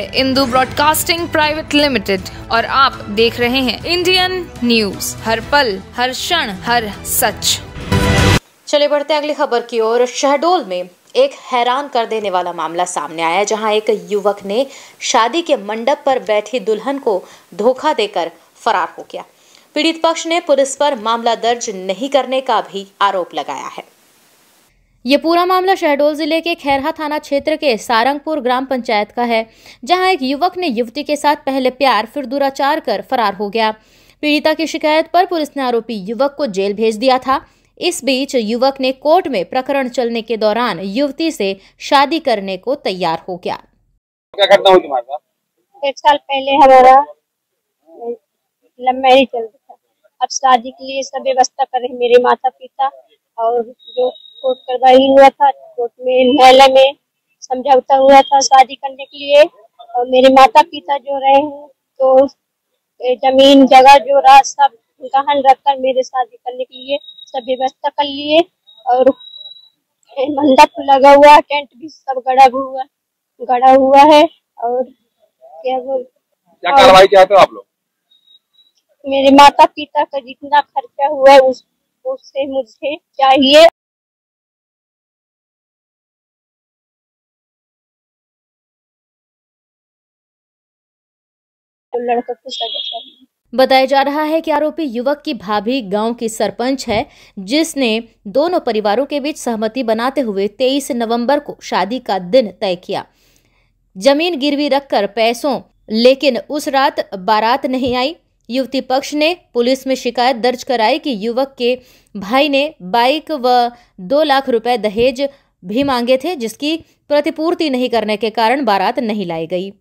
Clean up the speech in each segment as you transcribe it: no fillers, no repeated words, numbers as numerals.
Indu broadcasting private limited और आप देख रहे हैं इंडियन न्यूज, हर पल, हर क्षण, हर सच। चले बढ़ते अगली खबर की ओर। शहडोल में एक हैरान कर देने वाला मामला सामने आया, जहां एक युवक ने शादी के मंडप पर बैठी दुल्हन को धोखा देकर फरार हो गया। पीड़ित पक्ष ने पुलिस पर मामला दर्ज नहीं करने का भी आरोप लगाया है। ये पूरा मामला शहडोल जिले के खैरहा थाना क्षेत्र के सारंगपुर ग्राम पंचायत का है, जहां एक युवक ने युवती के साथ पहले प्यार फिर दुराचार कर फरार हो गया। पीड़िता की शिकायत पर पुलिस ने आरोपी युवक को जेल भेज दिया था। इस बीच युवक ने कोर्ट में प्रकरण चलने के दौरान युवती से शादी करने को तैयार हो गया। क्या घटना हुई तुम्हारे साथ? 1 साल पहले हमारा लव मैरिज चल रहा था। अब शादी के लिए सब व्यवस्था कर रहे मेरे माता पिता, और जो कोर्ट करवाई हुआ था, कोर्ट में न्यायालय में समझौता हुआ था शादी करने के लिए। और मेरे माता पिता जो रहे हैं तो जमीन जगह जो रहा सब गहन रखकर मेरे शादी करने के लिए सब व्यवस्था कर लिए। और मंडप लगा हुआ, टेंट भी सब गड़ा हुआ है। और क्या कार्रवाई चाहते हो आप लोग? मेरे माता पिता का जितना खर्चा हुआ है उससे मुझे चाहिए। लड़का को सजा चाहिए। बताया जा रहा है कि आरोपी युवक की भाभी गांव की सरपंच है, जिसने दोनों परिवारों के बीच सहमति बनाते हुए 23 नवंबर को शादी का दिन तय किया। जमीन गिरवी रखकर पैसों, लेकिन उस रात बारात नहीं आई। युवती पक्ष ने पुलिस में शिकायत दर्ज कराई कि युवक के भाई ने बाइक व 2 लाख रुपए दहेज भी मांगे थे, जिसकी प्रतिपूर्ति नहीं करने के कारण बारात नहीं लाई गई।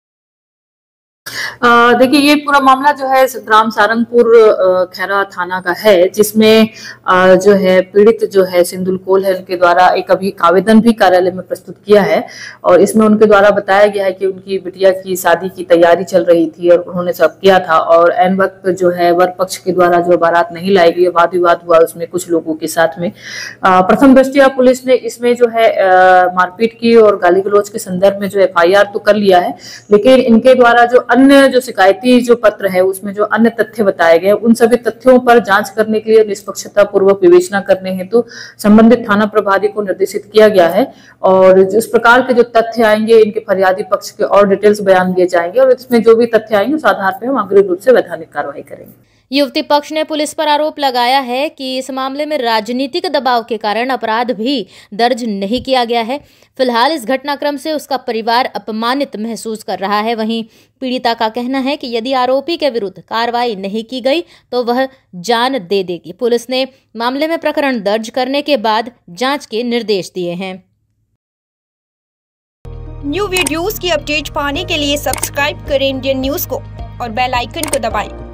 देखिए, ये पूरा मामला जो है ग्राम सारंगपुर खैरा थाना का है, जिसमें जो है पीड़ित जो है सिंदुल कोल है, उनके द्वारा एक अभी आवेदन भी कार्यालय में प्रस्तुत किया है। और इसमें उनके द्वारा बताया गया है कि उनकी बिटिया की शादी की तैयारी चल रही थी और उन्होंने सब किया था, और एन वक्त जो है वर पक्ष के द्वारा जो बारात नहीं लाई गई, वाद विवाद हुआ उसमें कुछ लोगों के साथ में। प्रथम दृष्टया पुलिस ने इसमें जो है मारपीट की और गाली गलौज के संदर्भ में जो FIR तो कर लिया है, लेकिन इनके द्वारा जो अन्य जो शिकायती जो पत्र है उसमें जो अन्य तथ्य बताए गए, उन सभी तथ्यों पर जांच करने के लिए निष्पक्षता पूर्वक विवेचना करने हेतु संबंधित थाना प्रभारी को निर्देशित किया गया है। और इस प्रकार के जो तथ्य आएंगे, इनके फरियादी पक्ष के और डिटेल्स बयान दिए जाएंगे, और इसमें जो भी तथ्य आएंगे उस आधार पर हम अग्रिम रूप से वैधानिक कार्रवाई करेंगे। युवती पक्ष ने पुलिस पर आरोप लगाया है कि इस मामले में राजनीतिक दबाव के कारण अपराध भी दर्ज नहीं किया गया है। फिलहाल इस घटनाक्रम से उसका परिवार अपमानित महसूस कर रहा है। वहीं पीड़िता का कहना है कि यदि आरोपी के विरुद्ध कार्रवाई नहीं की गई तो वह जान दे देगी। पुलिस ने मामले में प्रकरण दर्ज करने के बाद जांच के निर्देश दिए हैं। न्यू वीडियोस की अपडेट पाने के लिए सब्सक्राइब करें इंडियन न्यूज को और बेल आइकन को दबाएं।